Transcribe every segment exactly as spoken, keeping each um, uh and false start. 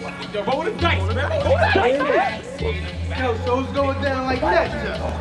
Roll the dice, man. Roll the dice. Yo, so it's going down like that,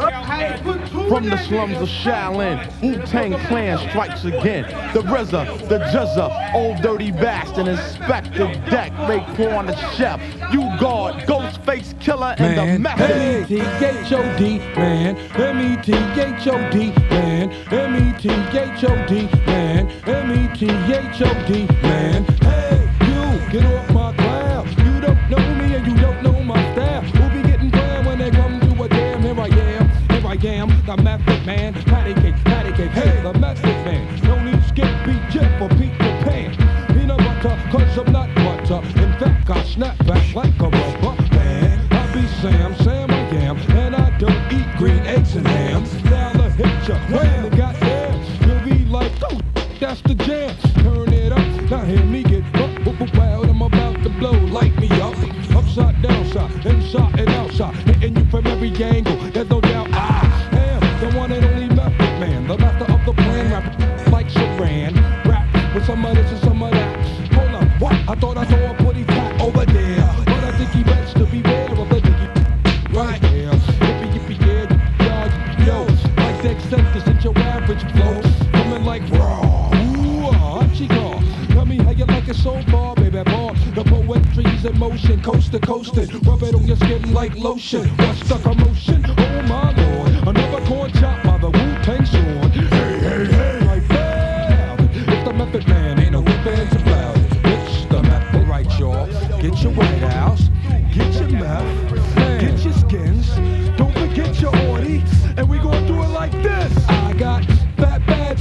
sir. From the slums of Shaolin, Wu-Tang Clan strikes again. The R Z A, the J Z A, Old Dirty Bastard, Inspector Deck, Raekwon the Chef, U-Guard, Ghostface Killer, and man. the Method. M E T H O D, man. M E T H O D, man. M E T H O D, man. M E T H O D, man. Hey, you, get off my cloud. You don't know me and you don't know my style. Who be getting down when they come to a jam? Here I am, here I am, the Method Man. Patty cake, patty cake, hey, the Method Man. No need skip, beat, chip, or Peter Pan. Peanut butter, cause I'm not butter. In fact, I snap back like a rubber man. I be Sam, Sam I am, and I don't eat green eggs and ham. Now the hit ya, when it got there, you'll be like, oh, that's the jam. Turn it up, now hear me get up, up, up, wild. I'm about to blow, light me up. Upside, downside, inside and outside, hitting you from every angle. There's no doubt I am the one and only Method Man, the master of the plan, rap like Saran. Rap with some of this and some of that. Hold up, what? I thought I saw a pretty fat over there, but I think he best to beware of the diggy right here. Yippee yippee yeah, yo, like the eccentric since your average flow, coming like raw. Ooh, hot she call. Tell me how you like it so far, baby boy. The poetry's in motion, coast to coastin'. Rub it on your skin like lotion. What's the commotion? Oh my lord, another corn chop by the Wu-Tang Sword. Hey, hey, hey, right there. It's the Method Man, ain't no fans about it. It's the Method, right, y'all? Get your White House, get your meth, get your skins. Don't forget your orty, and we gon' do it like this. I got fat bags,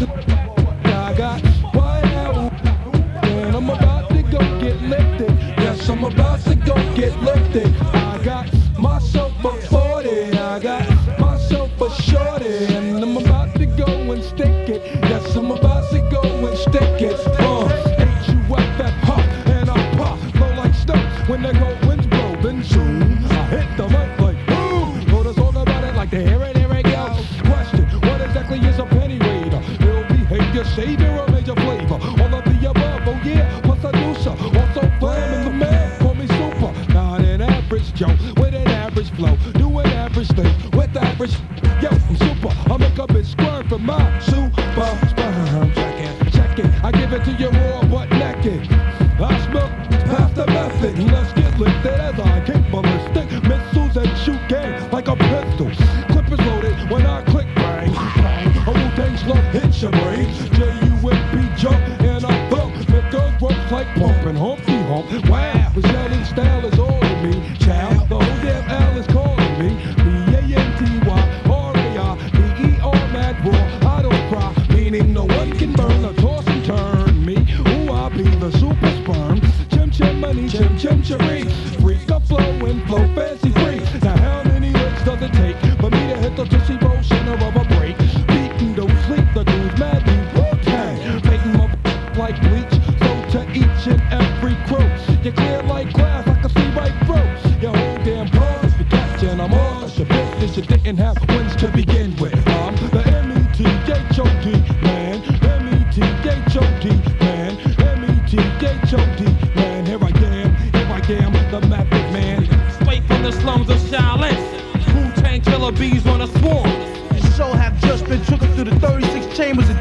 I got White House, and I'm about to go get lifted. Yes, I'm about to go get lifted. I got myself a forty, I got myself a shorty, and I'm about to go and stick it. Yes, I'm about to go and stick it. Uh, H U F F pop, and I pop, flow like snow. When the cold winds blow, then zoom, I hit the mic like boom. Told us all about it like the here and here it go. Question, what exactly is a penny raider? Ill behavior, savior, or major flavor? All of the above, oh yeah, plus I do so. Also flamming the man, call me super. Not an average Joe, with an average flow. Do an average thing, with average. Yo, I'm super, I make a bitch squirm for my super sperm. Check it, check it, I give it to you raw but naked. I smell past the method. Let's get lifted as I kick ballistic missiles and shoot game like a pistol. Clip is loaded when I click bang, bang. A Wu-Tang slug hits your brain. J U M P jump and I thump. It goes ropes like pumping, humpty hump. Wow, the yelling style is all in me. Child, the whole damn L is calling me. B A N T Y R A I B E R mad raw. I don't cry, meaning no one can burn or toss and turn me. Ooh, I be the super sperm. Chim chim money, chim chim cherry. Freak up flow and flow fancy free. Now how many licks does it take for me to hit the Tootsie Roll center of a break? Beating don't sleep, the dude's mad deep. Wu-Tang, making my like bleach. So to each and every crew, you clear like glass, I can see right through your whole damn bro. If you're catching, I'm on your business. You didn't have wins to begin with. I'm the M E T H O D man, M E T H O D man, M E T H O D man. Here I am, here I am, the Method Man. Straight from the slums of Shaolin. Wu-Tang Killer bees on a swarm. The show have just been took through the thirty-six chambers of